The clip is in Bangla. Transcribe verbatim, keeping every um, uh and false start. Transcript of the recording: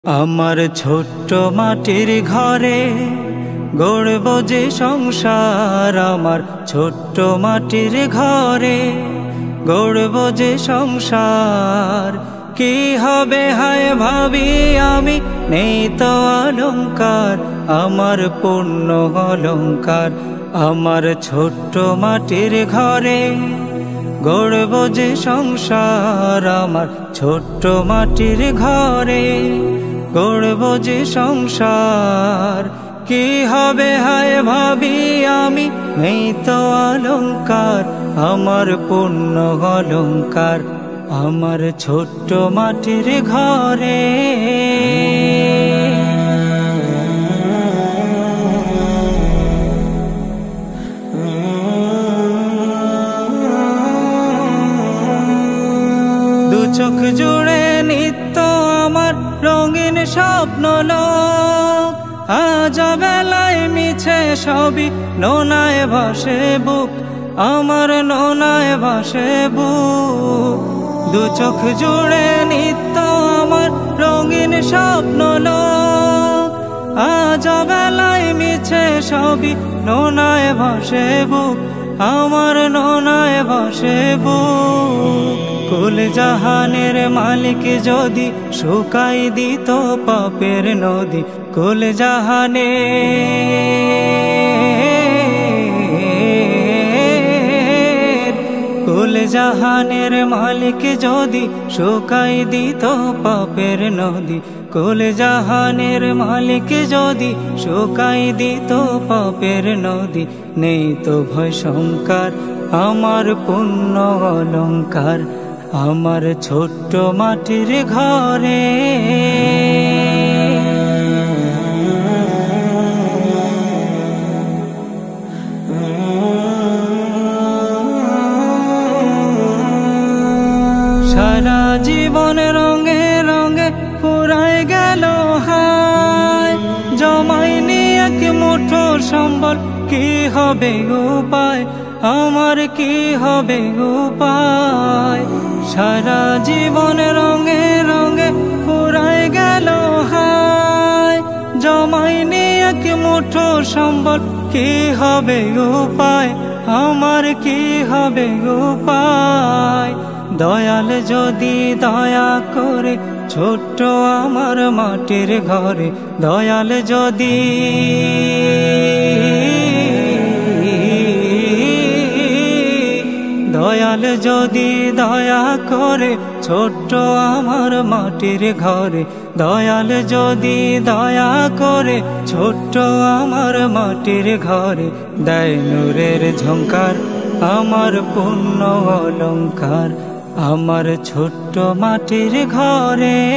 আমার ছোট্ট মাটির ঘরে গড়ব যে সংসার, আমার ছোট্ট মাটির ঘরে গড়ব যে সংসার। কি হবে হায় ভাবি আমি, নেই তো অলংকার, আমার পূর্ণ অলংকার। আমার ছোট্ট মাটির ঘরে গড়ব যে সংসার, আমার ছোট্ট মাটির ঘরে গড়ব যে সংসার। কি হবে হায় ভাবি আমি, নেই তো অলংকার, আমার পূর্ণ অলংকার। আমার ছোট্ট মাটির ঘরে দু চোখ জুড়ে নিত্য আমার রঙিন স্বপ্ন লোক, আজ বেলায় মিছে সবই নোনায় ভাসে বুক, আমার নোনায় ভাসে বুক। দু চোখ জুড়ে নিত্য আমার রঙিন স্বপ্ন লোক, আজ বেলায় মিছে সবই নোনায় ভাসে বুক, আমার নোনায় ভাসে বুক। কুল জাহানের মালিক যদি শুকাই দিত পাপের নদী, কুল জাহানে কুল জাহানের মালিক যদি শুকাই দিত পাপের নদী, কুল জাহানের মালিক যদি শুকাই দিত পাপের নদী। নেই তো ভয় শঙ্কার, আমার পূর্ণ অলংকার, আমার ছোট্ট মাটির ঘরে। সারা জীবন রঙে রঙে পুরাই গেল হায়, জমাইনি এক মুঠো সম্বল, কি হবে উপায় আমার, কি হবে উপায়। সারা জীবন রঙে রঙে পুরাই গেল হায়, জমাইনি এক মুঠো সম্বল, কি হবে উপায় আমার, কি হবে উপায়। দয়াল যদি দয়া করে ছোট্ট আমার মাটির ঘরে, দয়াল যদি দয়াল যদি দয়া করে ছোট্ট আমার মাটির ঘরে, দয়াল যদি দয়া করে ছোট্ট আমার মাটির ঘরে। দেয় নূরের ঝংকার, আমার পূর্ণ অলংকার, আমার ছোট্ট মাটির ঘরে।